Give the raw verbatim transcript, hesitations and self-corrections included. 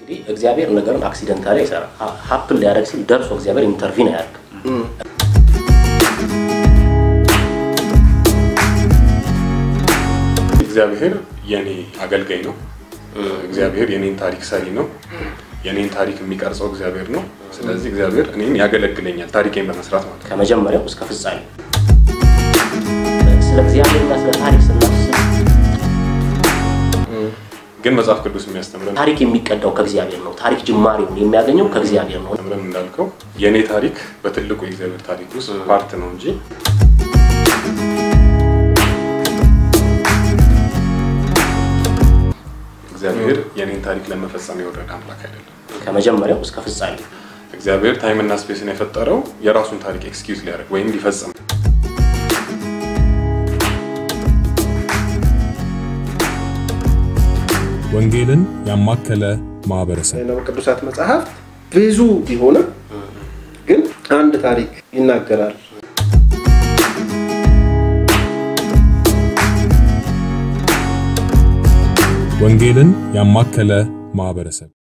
እንግዲህ እግዚአብሔር ነገርን አክሲደንታሊ አይሰራ ሀፕን ሊያደርግ ሲል ደርሶ እግዚአብሔር ኢንተርቪን ያደርግ እግዚአብሔር የኔ አገልጋይ ነው እግዚአብሔር የኔን ታሪክ ሰሪ ነው የኔን ታሪክ የሚቀርጸው እግዚአብሔር ነው ስለዚህ እግዚአብሔር እኔን ያገለግለኛል ታሪኬን በመስራት ማለት ከመጀመሪያው እስከ ፍጻሜ ስለ እግዚአብሔርና ስለ ታሪክ ስናስብ ግን መጽሐፍ ቅዱስ የሚያስተምረን ታሪክ የሚቀዳው ከእግዚአብሔር ነው ታሪክ ጅማሬውን የሚያገኘው ከእግዚአብሔር ነው ተምረን እንዳልከው የኔ ታሪክ በትልቁ የእግዚአብሔር ታሪክ ውስጥ ፓርት ነው እንጂ እግዚአብሔር የኔን ታሪክ ለመፈጸም የወረደ አምላክ አይደለም ከመጀመሪያው እስከ ፍጻሜ እግዚአብሔር ታይም እና ስፔስን የፈጠረው የራሱን ታሪክ ኤክስኪዩዝ ሊያደርግ ወይም ሊፈጽም ወንጌልን ያማከለ ማህበረሰብ ነው ቅዱሳት መጽሐፍ ብዙ ቢሆንም ግን አንድ ታሪክ ይናገራል ወንጌልን ያማከለ ማህበረሰብ